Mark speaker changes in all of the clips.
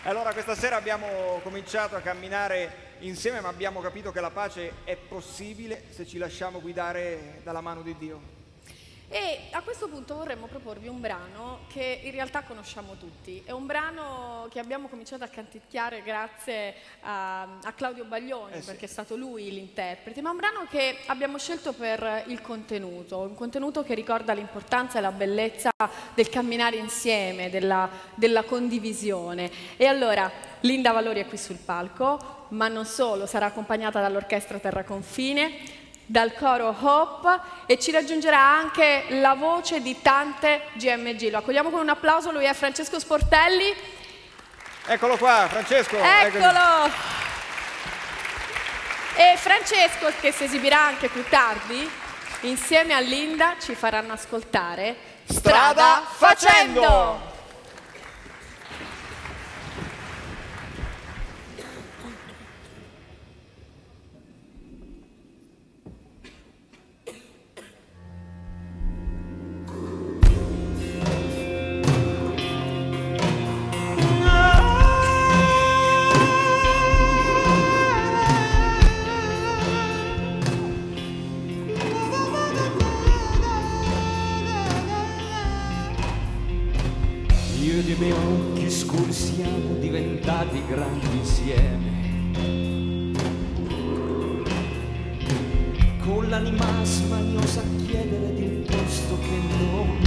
Speaker 1: Allora questa sera abbiamo cominciato a camminare insieme, ma abbiamo capito che la pace è possibile se ci lasciamo guidare dalla mano di Dio.
Speaker 2: E a questo punto vorremmo proporvi un brano che in realtà conosciamo tutti. È un brano che abbiamo cominciato a canticchiare grazie a Claudio Baglioni,
Speaker 1: sì,
Speaker 2: perché è stato lui l'interprete, ma un brano che abbiamo scelto per il contenuto, un contenuto che ricorda l'importanza e la bellezza del camminare insieme, della condivisione. E allora Linda Valori è qui sul palco, ma non solo, sarà accompagnata dall'Orchestra Terra Confine, dal coro Hope, e ci raggiungerà anche la voce di Tante GMG. Lo accogliamo con un applauso, lui è Francesco Sportelli.
Speaker 1: Eccolo qua, Francesco!
Speaker 2: Eccolo! E Francesco, che si esibirà anche più tardi, insieme a Linda ci faranno ascoltare Strada Facendo!
Speaker 3: Io ed i miei occhi scuri siamo diventati grandi insieme, con l'anima smaniosa a chiedere di un posto che non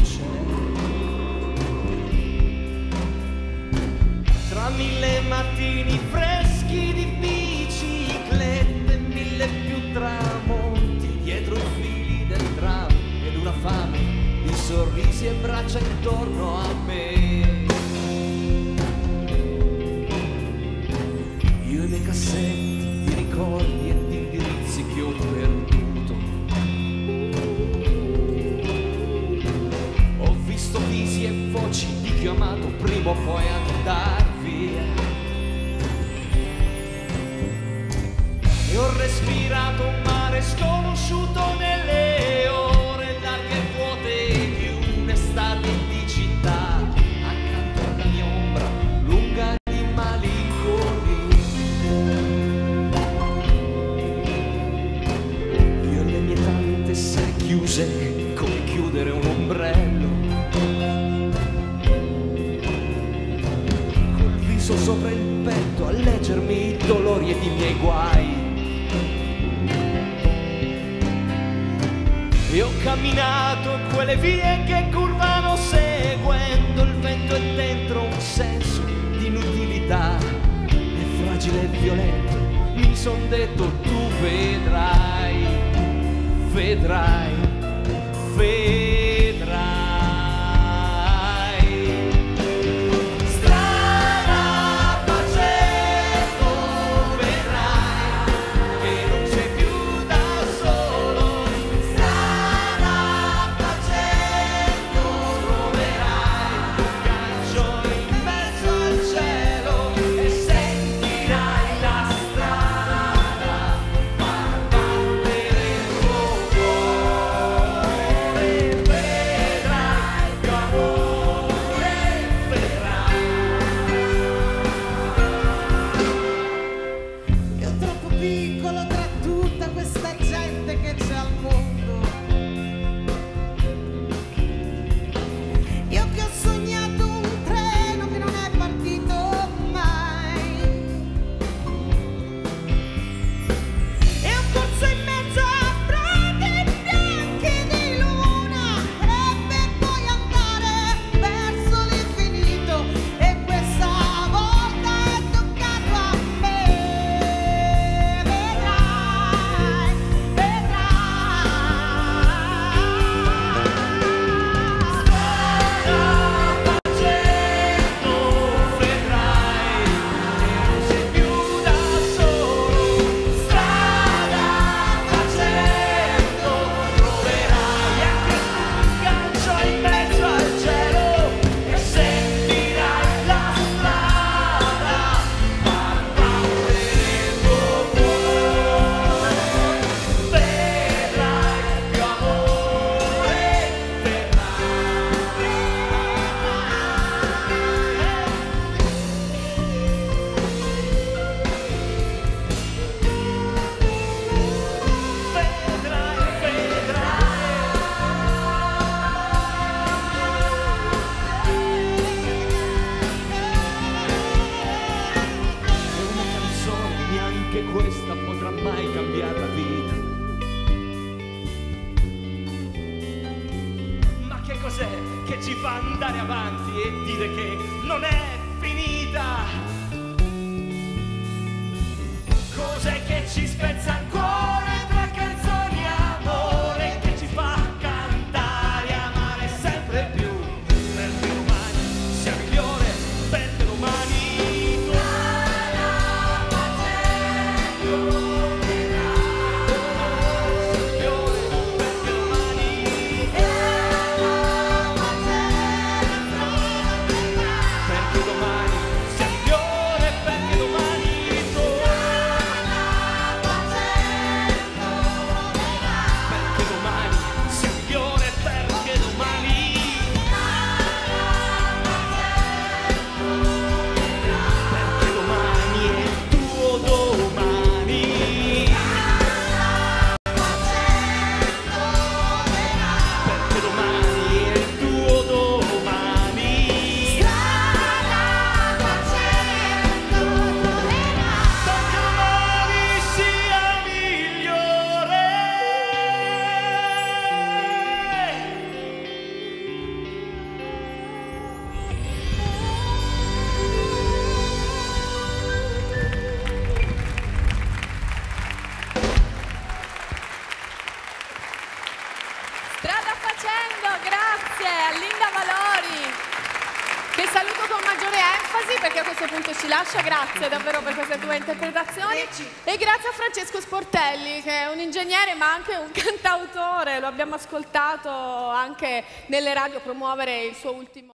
Speaker 3: c'è. Tra mille mattini freschi di biciclette, mille più tramonti dietro i fili del tram ed una fame di sorrisi e braccia intorno a me. Io e i miei cassetti di ricordi e di indirizzi che ho perduto. Ho visto visi e voci di chi ho amato prima o poi andar via. E ho respirato un mare sconosciuto nelle ore larghe e vuote di un'estate di città, accanto alla mia ombra lunga di malinconia. Io e le mie tante sere chiuse come chiudere un ombrello, col viso sopra il petto a leggermi i dolori ed i miei guai. E ho camminato quelle vie che curvano seguendo il vento e dentro un senso di inutilità. E fragile e violento mi son detto tu vedrai, vedrai, vedrai. Strada facendo vedrai che non sei più da solo. Strada facendo troverai un gancio in mezzo al cielo e sentirai la strada far battere il tuo cuore. fa andare avanti e dire che non è finita. Cos'è che ci spezza ancora tra canzoni e amore, che ci fa cantare e amare sempre più? Perché domani sia migliore, perché domani
Speaker 2: che saluto con maggiore enfasi perché a questo punto ci lascia. Grazie davvero per queste tue interpretazioni e grazie a Francesco Sportelli, che è un ingegnere ma anche un cantautore. Lo abbiamo ascoltato anche nelle radio promuovere il suo ultimo